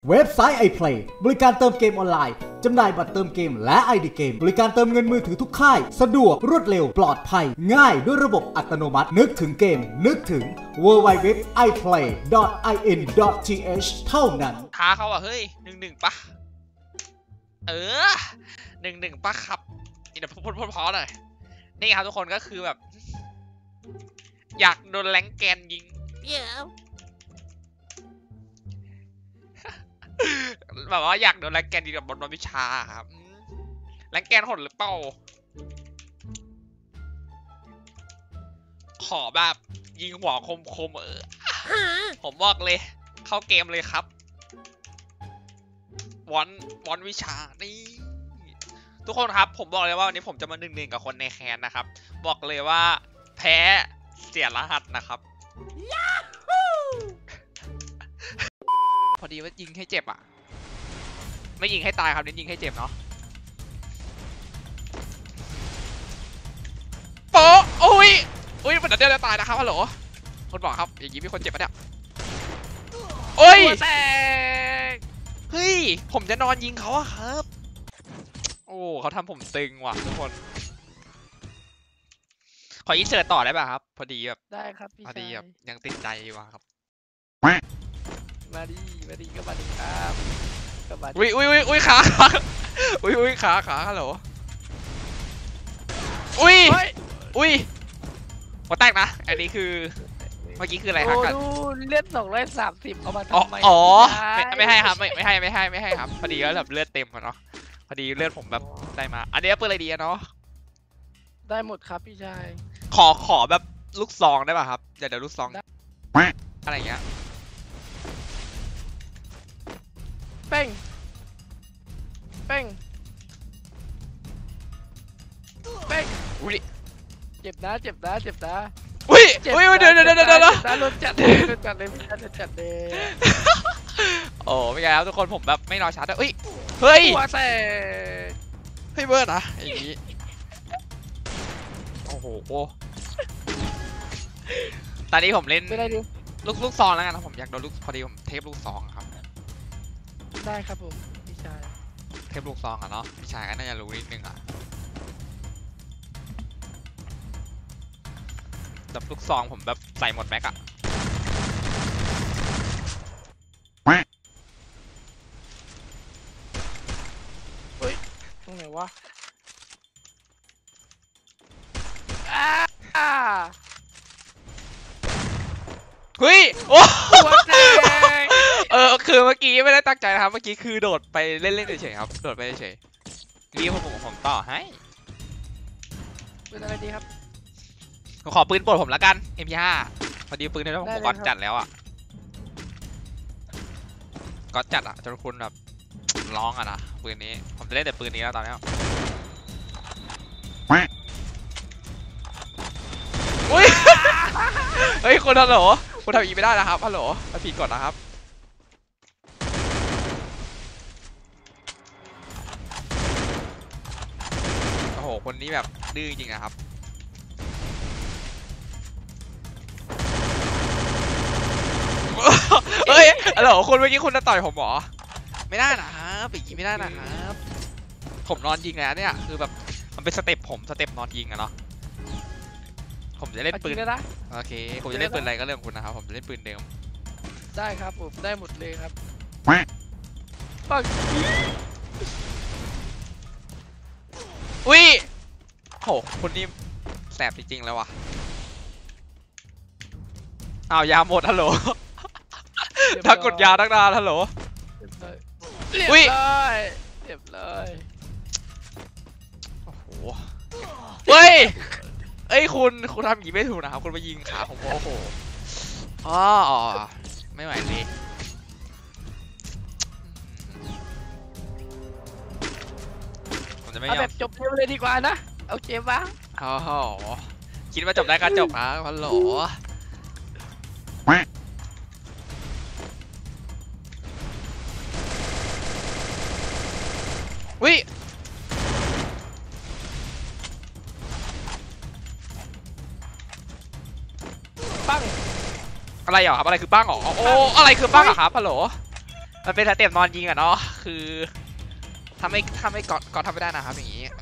เว็บไซต์ iPlay บริการเติมเกมออนไลน์จำหน่ายบัตรเติมเกมและ ID เกมบริการเติมเงินมือถือทุกค่ายสะดวกรวดเร็วปลอดภัยง่ายด้วยระบบอัตโนมัตินึกถึงเกมนึกถึง www.iplay.in.th เท่านั้นท้าเขาอ่ะเฮ้ย1-1ปะ1-1ปะครับนี่เดี๋ยวพูดพอเลยนี่ครับทุกคนก็คือแบบอยากโดนแรงแกนยิงแบบว่าอยากโดนแรงแกนยิงกับบนวิชาครับแรงแกนหดหรือเปล่าขอแบบยิงหัวคมผมบอกเลยเข้าเกมเลยครับวอนวิชานี่ทุกคนครับผมบอกเลยว่าวันนี้ผมจะมา1-1กับคนในแคนนะครับบอกเลยว่าแพ้เสียรหัสนะครับพอดีว่ายิงให้เจ็บอ่ะไม่ยิงให้ตายครับเน้นยิงให้เจ็บเนาะโป๊ะอุ้ยมันเดี๋ยวจะตายนะครับฮัลโหลคนบอกครับอย่างนี้มีคนเจ็บปะเนี่ยโอ้ยแตกเฮ้ยผมจะนอนยิงเขาอะครับโอ้เขาทำผมตึงว่ะทุกคนขออินเสิร์ตต่อได้ป่ะครับพอดีแบบได้ครับพี่ชายพอดีแบบยังติดใจอยู่ครับมาดีก็มาดีครับก็มาดีอุ้ยขาขาฮัลโหลอุ้ยหัวแตกนะอันนี้คือเมื่อกี้คืออะไรครับกันดูเลือด230เอามาทำไมอ๋อไม่ให้ครับไม่ให้ครับพอดีก็แบบเลือดเต็มเนาะพอดีเลือดผมแบบได้มาอันนี้เปิดอะไรดีเนาะได้หมดครับพี่ชายขอแบบลูกซองได้ป่ะครับเดี๋ยวลูกซองอะไรอย่างเงี้ยเป้งอุ้ยเจ็บนะอุ้ยเดี๋ยวโดนจัดเลยพี่ชายโดนจัดเลยโอ้ไม่ไงครับทุกคนผมแบบไม่รอช้าด้วยเฮ้ยหัวแตกเฮ้ยเบิร์ดนะอย่างนี้โอ้โหตอนนี้ผมเล่นลูกซองแล้วกันนะผมอยากโดนลูกพอดีผมเทปลูกซองครับได้ครับผมพี่ชายเทปลูกซองอะเนาะพี่ชายก็น่าจะรู้นิดนึงอะแบบลูกซองผมแบบใส่หมดแม็กอะเฮ้ยตรงไหนวะเฮ้ยโอ้คือเมื่อกี้ไม่ได้ตั้งใจนะครับเมื่อกี้คือโดดไปเล่นเฉยๆครับโดดไปเฉยๆรีบผมต่อให้เป็นอะไรดีครับผมขอปืนโปรดผมละกัน MP5 พอดีปืนที่ผมก็จัดแล้วอ่ะก็จัดอ่ะจนคุณแบบร้องอ่ะนะปืนนี้ผมจะเล่นแต่ปืนนี้แล้วตอนนี้อุ้ยเฮ้ยคุณฮัลโหลคุณทำอย่างนี้ไม่ได้นะครับฮัลโหลมาผิดกฎนะครับโอ้โหคนนี้แบบดื้อจริงนะครับเฮ้ยฮัลโหลคุณเมื่อกี้คุณจะต่อยผมเหรอไม่ได้นะครับอย่างนี้ไม่ได้นะครับผมนอนยิงแล้วเนี่ยคือแบบมันเป็นสเต็ปผมสเต็ปนอนยิงอะเนาะผมจะเล่นปืนนะโอเคผมจะเล่นปืนอะไรก็เรื่องคุณนะครับผมจะเล่นปืนเดิมได้ครับผมได้หมดเลยครับอุ้ยโหคนนี้แสบจริงๆแล้วว่ะอ้าวยาหมดฮัลโหลถ้ากดยาตั้งนานฮัลโหลอุ้ยเจ็บเลยโอ้โหเฮ้ยคุณทำอย่างนี้ไม่ถูกนะครับคุณไปยิงขาผมโอ้โหอ๋อไม่ไหวเลยผมจะไม่ยอมแบบจบเกมเลยดีกว่านะเอาเกมวะโอ้โหคิดว่าจบได้ก็จบนะฮัลโหลวิปั้งอะไรเหรอครับอะไรคือบ้างเหรอโอ้อะไรคือบ้างอะครับฮัลโหลมันเป็นสเต็ปนอนยิงอะเนาะคือถ้าไม่ก่อนทำไม่ได้นะครับอย่างงี้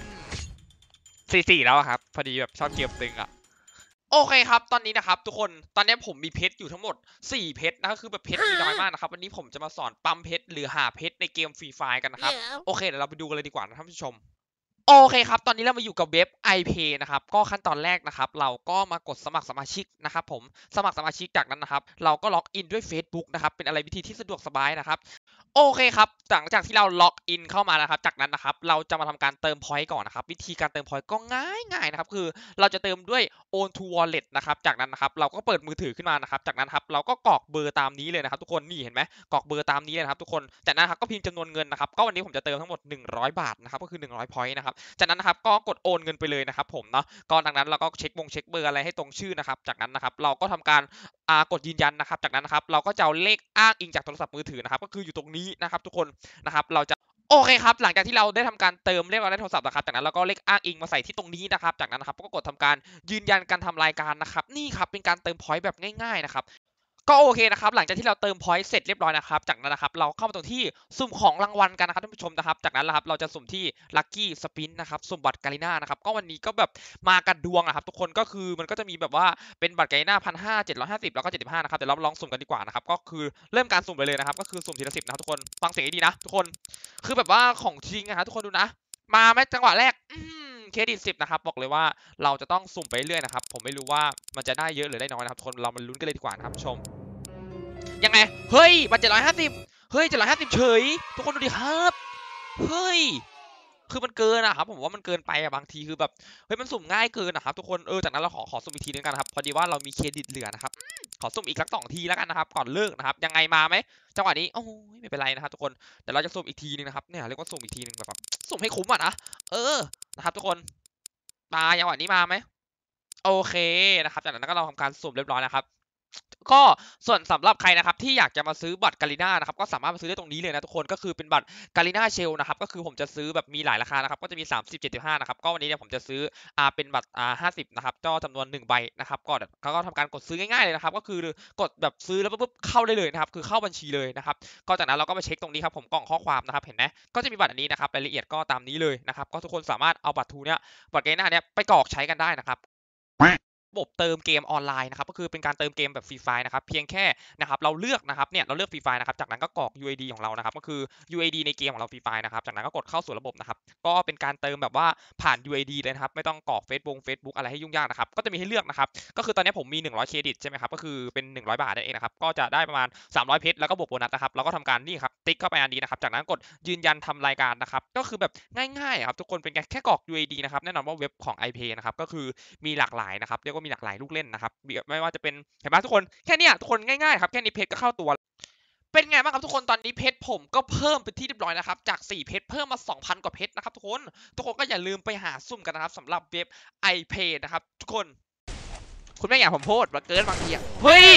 4-4แล้วครับพอดีแบบชอบเกมตึงอะโอเคครับตอนนี้นะครับทุกคนตอนนี้ผมมีเพชรอยู่ทั้งหมด4เพชรนะก็คือแบบเพชรมีน้อยมากนะครับวันนี้ผมจะมาสอนปั๊มเพชรหรือหาเพชรในเกมฟรีไฟร์กันนะครับโอเคเดี๋ยวเราไปดูกันเลยดีกว่านะท่านผู้ชมโอเคครับตอนนี้เรามาอยู่กับเว็บ iPay นะครับก็ขั้นตอนแรกนะครับเราก็มากดสมัครสมาชิกนะครับผมสมัครสมาชิกจากนั้นนะครับเราก็ล็อกอินด้วย Facebook นะครับเป็นอะไรวิธีที่สะดวกสบายนะครับโอเคครับหลังจากที่เราล็อกอินเข้ามานะครับจากนั้นนะครับเราจะมาทำการเติมพอยต์ก่อนนะครับวิธีการเติมพอยต์ก็ง่ายๆนะครับคือเราจะเติมด้วย Own to Wallet นะครับจากนั้นนะครับเราก็เปิดมือถือขึ้นมานะครับจากนั้นครับเราก็กรอกเบอร์ตามนี้เลยนะครับทุกคนนี่เห็นไหมกรอกเบอร์ตามนี้เลยนะครับทุกคนจากนั้นครับก็พิมพ์จำนวนเงินนะครับก็วันนี้ผมจะเติมทั้งหมด100 บาทนะครับก็คือ100 พอยต์นะครับจากนั้นนะครับก็กดโอนเงินไปเลยนะครับผมเนาะก็ดังนั้นเราก็เช็คเบอร์อะไรให้ตรงชื่อนะครับจากนั้นนะครับเราก็ทำการกดยืนยันนะครับจากนั้นนะครับเราก็จะเอาเลขอ้างอิงจากโทรศัพท์มือถือนะครับก็คืออยู่ตรงนี้นะครับทุกคนนะครับเราจะโอเคครับหลังจากที่เราได้ทำการเติมเลขเราได้โทรศัพท์นะครับจากนั้นเราก็เลขอ้างอิงมาใส่ที่ตรงนี้นะครับจากนั้นนะครับก็กดทำการยืนยันการทำรายการนะครับนี่ครับเป็นการเติมพอยต์แบบง่ายๆนะครับก็โอเคนะครับหลังจากที่เราเติมพอยต์เสร็จเรียบร้อยนะครับจากนั้นนะครับเราเข้ามาตรงที่สุ่มของรางวัลกันนะครับท่านผู้ชมนะครับจากนั้นนะครับเราจะสุ่มที่ลัคกี้สปินนะครับสุ่มบัตรกาลิน่านะครับก็วันนี้ก็แบบมากันดวงนะครับทุกคนก็คือมันก็จะมีแบบว่าเป็นบัตรกาลิน่า1,500 750แล้วก็75นะครับเดี๋ยวเราลองสุ่มกันดีกว่านะครับก็คือเริ่มการสุ่มเลยนะครับก็คือสุ่มทีละ10นะครับทุกคนฟังเสียงให้ดีนะทุกคนคือแบบว่าของจริงนะครับทุกคนดูนะมาไหมจังหวะแรกเครดิต10นะครับบอกเลยว่าเราจะต้องสุ่มไปเรื่อยนะครับผมไม่รู้ว่ามันจะได้เยอะหรือได้น้อยนะครับทุกคนเรามาลุ้นกันเลยดีกว่านะครับชมยังไงเฮ้ยบัตร750เฮ้ย750เฉยทุกคนดูดิครับเฮ้ยคือมันเกินนะครับผมว่ามันเกินไปอะบางทีคือแบบเฮ้ยมันสุ่มง่ายเกินนะครับทุกคนจากนั้นเราขอสุ่มอีกทีนึงกันครับพอดีว่าเรามีเครดิตเหลือนะครับขอสุ่มอีกสัก2 ทีแล้วกันนะครับก่อนเลิกนะครับยังไงมาไหมจังหวะนี้โอ้ยไม่เป็นไรนะครับทุกคนเดี๋ยวเราจะสุ่มอีกทีนึงนะครับเนี่ยเรียกว่าสุ่มอีกทีนึงแบบสุ่มให้คุ้มอ่ะนะนะครับทุกคนมาจังหวะนี้มาไหมโอเคนะครับจากนั้นก็เราทำการสุ่มเรียบร้อยนะครับก็ส่วนสำหรับใครนะครับที่อยากจะมาซื้อบัตรกาลิน่านะครับก็สามารถมาซื้อได้ตรงนี้เลยนะทุกคนก็คือเป็นบัตรกาลิน่าเชลนะครับก็คือผมจะซื้อแบบมีหลายราคานะครับก็จะมี30 75นะครับก็วันนี้เนี่ยผมจะซื้อเป็นบัตร50นะครับก็จำนวน1 ใบนะครับก็ทำการกดซื้อง่ายๆเลยนะครับก็คือกดแบบซื้อแล้วปุ๊บเข้าได้เลยนะครับคือเข้าบัญชีเลยนะครับก็จากนั้นเราก็มาเช็คตรงนี้ครับผมกล่องข้อความนะครับเห็นไหมก็จะมีบัตรอันนี้นะครับรายละเอียดก็ตามนี้เลยนะครับก็ทุกคนสามารถเอาบัตรทูเนี่ยบัตรกาลิน่าเนี่ยไปกรอกใช้กันได้นะครับระบบเติมเกมออนไลน์นะครับก็คือเป็นการเติมเกมแบบฟรีไฟล์นะครับเพียงแค่นะครับเราเลือกนะครับเนี่ยเราเลือกฟรีไฟล์นะครับจากนั้นก็กรอก UID ของเรานะครับก็คือ UID ในเกมของเราฟรีไฟล์นะครับจากนั้นก็กดเข้าสู่ระบบนะครับก็เป็นการเติมแบบว่าผ่าน UID เลยนะครับไม่ต้องกรอก Facebook อะไรให้ยุ่งยากนะครับก็จะมีให้เลือกนะครับก็คือตอนนี้ผมมี100 เครดิตใช่ไหมครับก็คือเป็น100 บาทนั่นเองนะครับก็จะได้ประมาณ300 เพชรแล้วก็บวกโบนัสนะครับเราก็ทำการนี่ครับติ๊กเข้าไปอันนี้นะครับจากนั้นกดยืนยันทำรายการนะครับก็คือแบบง่ายๆครับทุกคนเป็นแค่กรอก UID นะครับแน่นอนว่าเว็บของ iPay นะครับก็คือมีหลากหลายนะครับเรียกว่ามีหลากหลายลูกเล่นนะครับไม่ว่าจะเป็นเห็นไหมทุกคนแค่นี้ทุกคนง่ายๆครับแค่นี้เพชรก็เข้าตัวเป็นไงบ้างครับทุกคนตอนนี้เพชรผมก็เพิ่มเป็นที่เรียบร้อยนะครับจาก4เพชรเพิ่มมา 2,000 กว่าเพชรนะครับทุกคนก็อย่าลืมไปหาซุ่มกันนะครับสำหรับเว็บ iPay นะครับทุกคนคุณไม่อยากผมพูดว่าเกินบางทีอ่ะเฮ้ย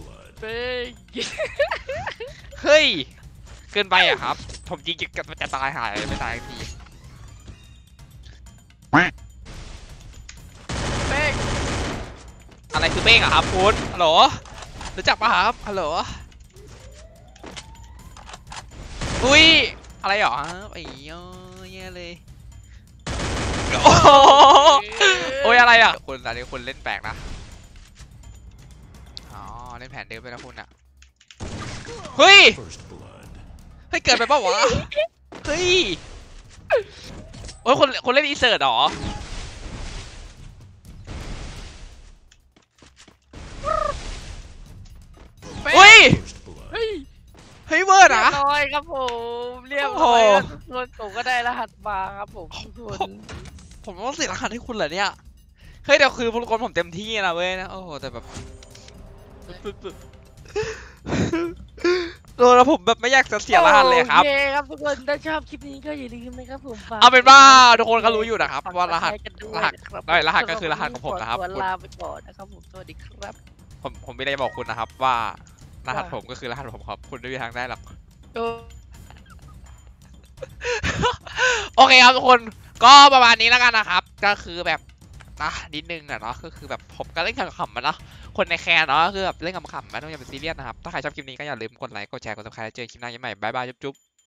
เฮ้ยเกินไปอ่ะครับผมจริงจะตายหายไม่ตายทีอะไรคือเป้งอะครับคุณฮัลโหลรู้จักปะครับฮัลโหลอุ้ยอะไรหรอไอ้เงี้ยเลยโอ้ยอะไรอะคุณตอนนี้คุณเล่นแปลกนะอ๋อเล่นแผนเดิมไปนะคุณอะเฮ้ยเกิดไปเปล่าวะเฮ้ยโอ้ยคนเล่นอีเสิร์ตหรอเฮ้ยเวิร์ดอะน้อยครับผมเรียบร้อยคนผมก็ได้รหัสมาครับผมผมต้องเสียรหัสให้คุณเหรอเนี่ยเฮ้ยเดี๋ยวคือทุกคนผมเต็มที่นะเว้ยนะโอ้โหแต่แบบแล้วผมแบบไม่อยากจะเสียรหัสเลยครับโอเคครับทุกคนถ้าชอบคลิปนี้ก็อย่าลืมนะครับผมเอาเป็นว่าทุกคนก็รู้อยู่นะครับว่ารหัสก็คือรหัสของผมนะครับลาไปก่อนนะครับผมสวัสดีครับผมไม่ได้บอกคุณนะครับว่ารหัสผมก็คือรหัสผมครับคุณไม่มีทางได้หรอกโอเคครับทุกคนก็ประมาณนี้แล้วกันนะครับก็คือแบบนะนิดนึงอะเนาะก็คือแบบผมก็เล่นขำๆมาเนาะคนในแคนเนาะคือแบบเล่นขำๆไม่ต้องอย่าเป็นซีเรียสนะครับถ้าใครชอบคลิปนี้ก็อย่าลืมกดไลค์กดแชร์กดซับสไครต์เจอคลิปหน้าใหม่บ๊ายบายจุ๊บ